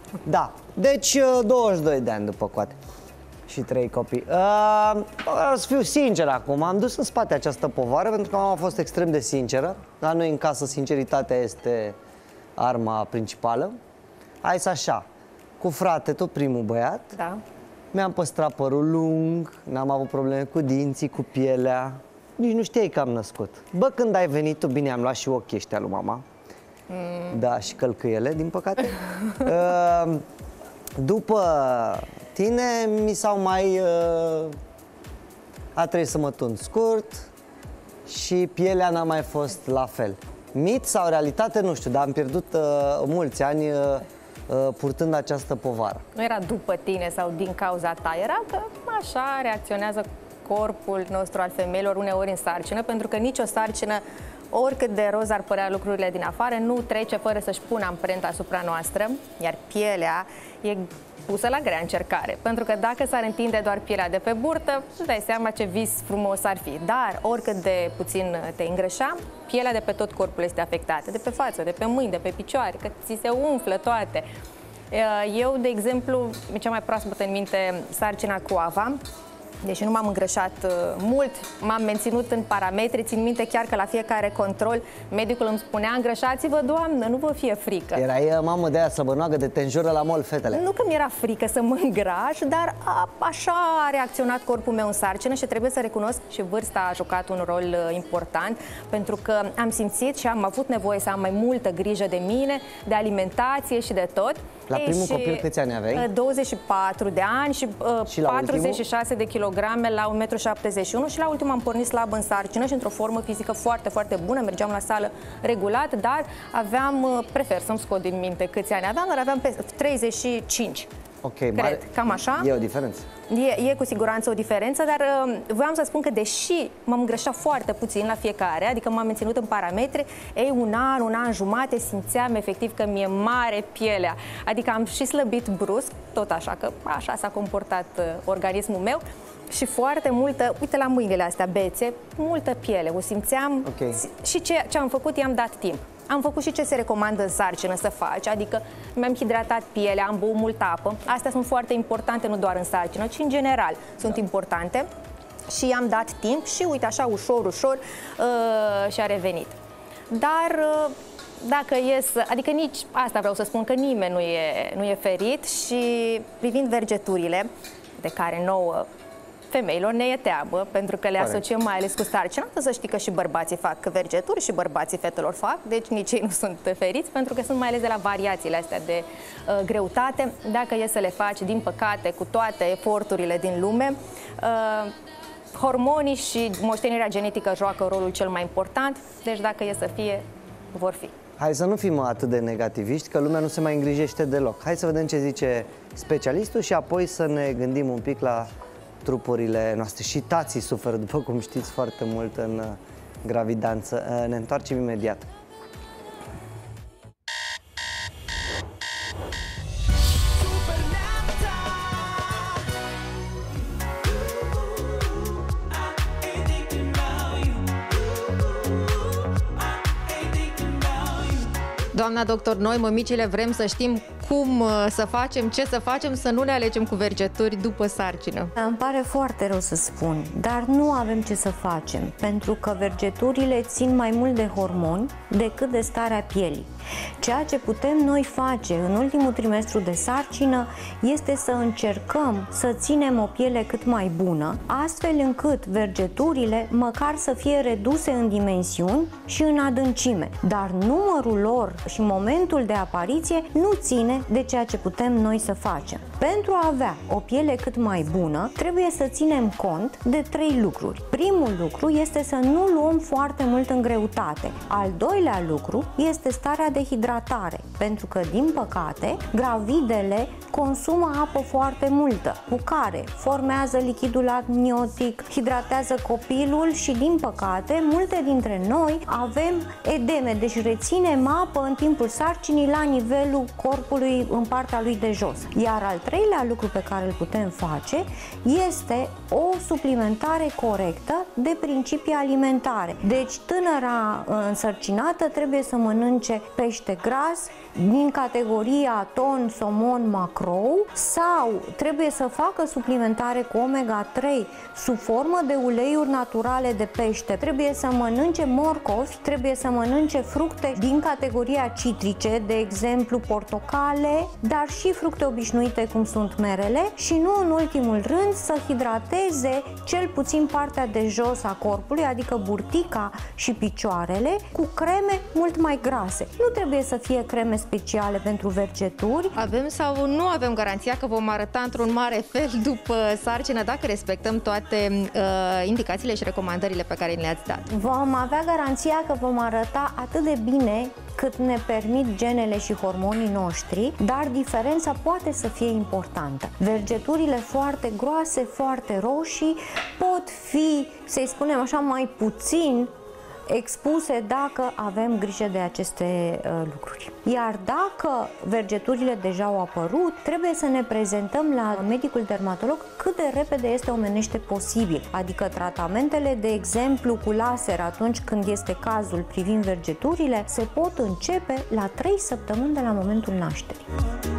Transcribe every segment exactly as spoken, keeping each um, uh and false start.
Da, deci douăzeci și doi de ani după coate și trei copii. uh, Să fiu sincer acum, am dus în spate această povară pentru că mama a fost extrem de sinceră. La noi în casă sinceritatea este arma principală. Hai să așa, cu frate, tot primul băiat. Da. Mi-am păstrat părul lung, n-am avut probleme cu dinții, cu pielea. Nici nu știai că am născut. Bă, când ai venit tu, bine, am luat și ochii ăștia lui mama. Mm. Da, și călcâiele, din păcate. uh, După tine, mi s-au mai... Uh, a trebuit să mă tund scurt și pielea n-a mai fost la fel. Mit sau realitate, nu știu, dar am pierdut uh, mulți ani uh, uh, purtând această povară. Nu era după tine sau din cauza ta, era că așa reacționează corpul nostru al femeilor uneori în sarcină, pentru că nicio sarcină, oricât de roz ar părea lucrurile din afară, nu trece fără să-și pună amprenta asupra noastră, iar pielea e pusă la grea încercare. Pentru că dacă s-ar întinde doar pielea de pe burtă, îți dai seama ce vis frumos ar fi. Dar oricât de puțin te îngreșa, pielea de pe tot corpul este afectată. De pe față, de pe mâini, de pe picioare, că ți se umflă toate. Eu, de exemplu, cea mai proaspătă în minte, sarcina cu Ava. Deși nu m-am îngrășat uh, mult, m-am menținut în parametri. Țin minte chiar că la fiecare control medicul îmi spunea: îngrășați-vă, doamnă, nu vă fie frică. Erai mamă de aia săbănoagă de te înjură la mol, fetele. Nu că mi-era frică să mă îngraș, dar a, așa a reacționat corpul meu în sarcină și trebuie să recunosc și vârsta a jucat un rol uh, important, pentru că am simțit și am avut nevoie să am mai multă grijă de mine, de alimentație și de tot. La primul și, copil câți ani aveai? douăzeci și patru de ani și, uh, și patruzeci și șase de kilograme la un metru șaptezeci și unu și la ultimul am pornit slab în sarcină și într-o formă fizică foarte, foarte bună. Mergeam la sală regulat, dar aveam, uh, prefer să-mi scot din minte câți ani aveam, dar aveam pe treizeci și cinci. Ok, cred, mare... cam așa. E o diferență. E, e cu siguranță o diferență, dar uh, voiam să spun că deși m-am îngrășat foarte puțin la fiecare, adică m-am menținut în parametri, ei, un an, un an jumate simțeam efectiv că mi-e mare pielea. Adică am și slăbit brusc, tot așa, că așa s-a comportat uh, organismul meu. Și foarte multă, uite la mâinile astea bețe, multă piele, o simțeam. Okay. Și ce, ce am făcut, i-am dat timp. Am făcut și ce se recomandă în sarcină să faci, adică mi-am hidratat pielea, am băut multă apă. Astea sunt foarte importante, nu doar în sarcină, ci în general sunt da. importante. Și i-am dat timp și uite așa, ușor, ușor uh, și-a revenit. Dar... Uh, Dacă e să, adică nici asta vreau să spun, că nimeni nu e, nu e ferit. Și privind vergeturile, de care nouă femeilor ne e teamă, pentru că le Corect. asociem mai ales cu sarcina, să știi că și bărbații fac vergeturi și bărbații fetelor fac, deci nici ei nu sunt feriți, pentru că sunt mai ales de la variațiile astea de uh, greutate. Dacă e să le faci, din păcate, cu toate eforturile din lume, uh, hormonii și moștenirea genetică joacă rolul cel mai important, deci dacă e să fie, vor fi. Hai să nu fim atât de negativiști, că lumea nu se mai îngrijește deloc. Hai să vedem ce zice specialistul și apoi să ne gândim un pic la trupurile noastre. Și tații suferă, după cum știți, foarte mult în gravidanță. Ne întoarcem imediat. Doamna doctor, noi, mămicile, vrem să știm cum să facem, ce să facem, să nu ne alegem cu vergeturi după sarcină. Îmi pare foarte rău să spun, dar nu avem ce să facem, pentru că vergeturile țin mai mult de hormoni decât de starea pielii. Ceea ce putem noi face în ultimul trimestru de sarcină este să încercăm să ținem o piele cât mai bună, astfel încât vergeturile măcar să fie reduse în dimensiuni și în adâncime, dar numărul lor și momentul de apariție nu ține de ceea ce putem noi să facem. Pentru a avea o piele cât mai bună, trebuie să ținem cont de trei lucruri. Primul lucru este să nu luăm foarte mult în greutate. Al doilea lucru este starea de hidratare, pentru că, din păcate, gravidele consumă apă foarte multă, cu care formează lichidul amniotic, hidratează copilul și, din păcate, multe dintre noi avem edeme, deci reținem apă în timpul sarcinii la nivelul corpului în partea lui de jos. Iar al treilea lucru pe care îl putem face este o suplimentare corectă de principii alimentare. Deci tânăra însărcinată trebuie să mănânce pește gras, din categoria ton, somon, macrou sau trebuie să facă suplimentare cu omega trei sub formă de uleiuri naturale de pește, trebuie să mănânce morcovi, trebuie să mănânce fructe din categoria citrice, de exemplu portocale, dar și fructe obișnuite cum sunt merele și nu în ultimul rând să hidrateze cel puțin partea de jos a corpului, adică burtica și picioarele, cu creme mult mai grase. Nu trebuie să fie creme speciale pentru vergeturi. Avem sau nu avem garanția că vom arăta într-un mare fel după sarcină dacă respectăm toate uh, indicațiile și recomandările pe care le-ați dat? Vom avea garanția că vom arăta atât de bine cât ne permit genele și hormonii noștri, dar diferența poate să fie importantă. Vergeturile foarte groase, foarte roșii pot fi, să-i spunem așa, mai puțin expuse dacă avem grijă de aceste uh, lucruri. Iar dacă vergeturile deja au apărut, trebuie să ne prezentăm la medicul dermatolog cât de repede este omenește posibil. Adică tratamentele, de exemplu, cu laser atunci când este cazul privind vergeturile, se pot începe la trei săptămâni de la momentul nașterii.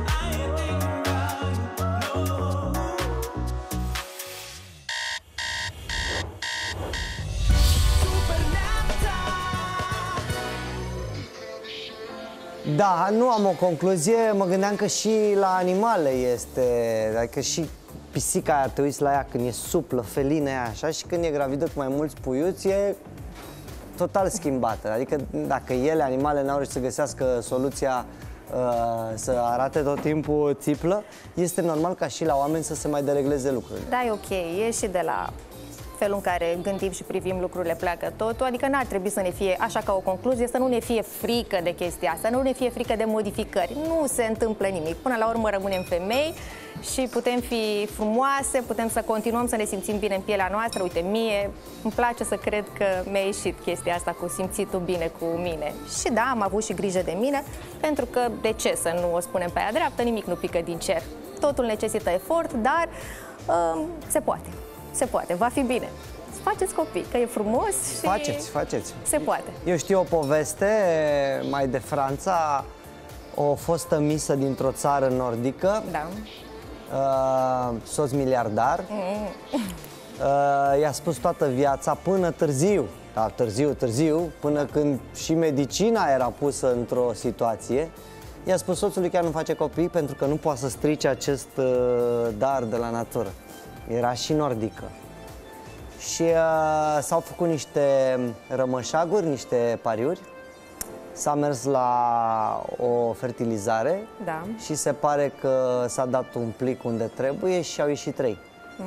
Da, nu am o concluzie, mă gândeam că și la animale este, adică și pisica aia, te uiți la ea când e suplă, felină aia așa, și când e gravidă cu mai mulți puiuți e total schimbată. Adică dacă ele, animale, n-au reușit să găsească soluția uh, să arate tot timpul țiplă, este normal ca și la oameni să se mai deregleze lucrurile. Da, e ok, e și de la felul în care gândim și privim lucrurile pleacă totul, adică n-ar trebui să ne fie, așa ca o concluzie, să nu ne fie frică de chestia asta, să nu ne fie frică de modificări. Nu se întâmplă nimic. Până la urmă rămânem femei și putem fi frumoase, putem să continuăm să ne simțim bine în pielea noastră. Uite, mie îmi place să cred că mi-a ieșit chestia asta cu simțitul bine cu mine. Și da, am avut și grijă de mine, pentru că de ce să nu o spunem pe aia dreaptă, nimic nu pică din cer. Totul necesită efort, dar uh, se poate. Se poate, va fi bine. Faceți copii, că e frumos și Faceți, faceți. se poate. Eu știu o poveste mai de Franța, o fostă misă dintr-o țară nordică, Da. uh, soț miliardar, Mm. uh, i-a spus toată viața până târziu, da, târziu, târziu, până când și medicina era pusă într-o situație, i-a spus soțului că ea nu face copii pentru că nu poate să strice acest uh, dar de la natură. Era și nordică. Și uh, s-au făcut niște rămășaguri, niște pariuri. S-a mers la o fertilizare, Da. și se pare că s-a dat un plic unde trebuie și au ieșit trei.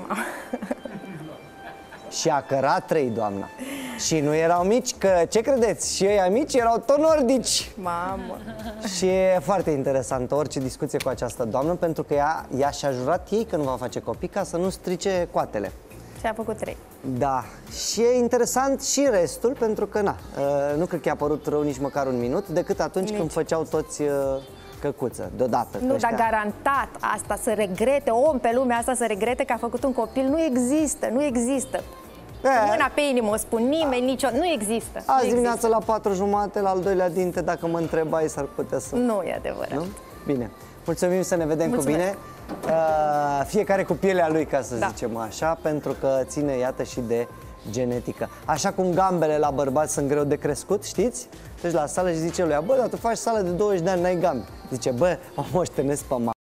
Și a cărat trei, doamna. Și nu erau mici, că ce credeți? Și ei mici erau tot nordici. Mamă. Și e foarte interesantă orice discuție cu această doamnă, pentru că ea, ea și-a jurat ei că nu va face copii ca să nu strice coatele. Și a făcut trei. Da, și e interesant și restul, pentru că na, nu cred că i-a părut rău nici măcar un minut, decât atunci nici. când făceau toți căcuță, deodată. Nu, dar garantat asta, să regrete, om pe lumea asta să regrete că a făcut un copil, nu există, nu există. E, Mâna pe inimă o spun, nimeni, nicio, nu există. azi nu dimineața există. la patru jumate, la al doilea dinte, dacă mă întrebai, s-ar putea să... Nu e adevărat. Nu? Bine. Mulțumim, să ne vedem Mulțumesc. cu bine. Uh, fiecare cu pielea lui, ca să Da. zicem așa, pentru că ține, iată, și de genetică. Așa cum gambele la bărbați sunt greu de crescut, știți? Deci la sală și zice lui, bă, dar tu faci sală de douăzeci de ani, n-ai gambe. Zice, bă, mă moștenesc pe mama.